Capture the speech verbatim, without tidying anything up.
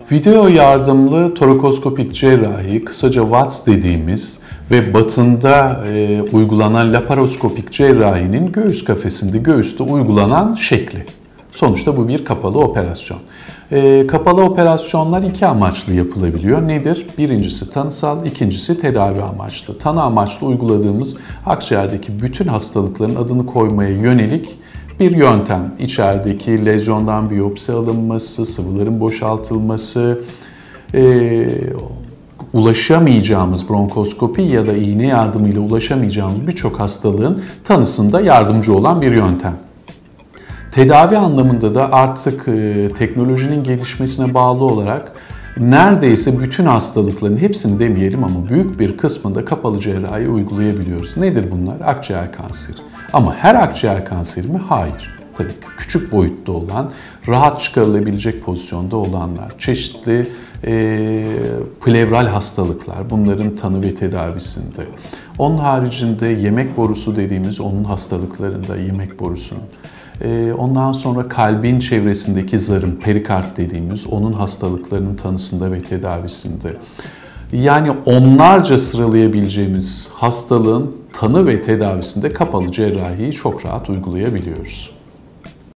Video yardımlı torakoskopik cerrahi, kısaca V A T S dediğimiz ve batında e, uygulanan laparoskopik cerrahinin göğüs kafesinde, göğüste uygulanan şekli. Sonuçta bu bir kapalı operasyon. E, kapalı operasyonlar iki amaçlı yapılabiliyor. Nedir? Birincisi tanısal, ikincisi tedavi amaçlı. Tanı amaçlı uyguladığımız akciğerdeki bütün hastalıkların adını koymaya yönelik bir yöntem. İçerideki lezyondan biyopsi alınması, sıvıların boşaltılması, e, ulaşamayacağımız bronkoskopi ya da iğne yardımıyla ulaşamayacağımız birçok hastalığın tanısında yardımcı olan bir yöntem. Tedavi anlamında da artık e, teknolojinin gelişmesine bağlı olarak neredeyse bütün hastalıkların hepsini demeyelim ama büyük bir kısmında kapalı cerrahi uygulayabiliyoruz. Nedir bunlar? Akciğer kanseri. Ama her akciğer kanseri mi? Hayır. Tabii ki küçük boyutta olan, rahat çıkarılabilecek pozisyonda olanlar, çeşitli e, plevral hastalıklar, bunların tanı ve tedavisinde. Onun haricinde yemek borusu dediğimiz onun hastalıklarında, yemek borusunun. Ondan sonra kalbin çevresindeki zarın, perikard dediğimiz onun hastalıklarının tanısında ve tedavisinde. Yani onlarca sıralayabileceğimiz hastalığın tanı ve tedavisinde kapalı cerrahiyi çok rahat uygulayabiliyoruz.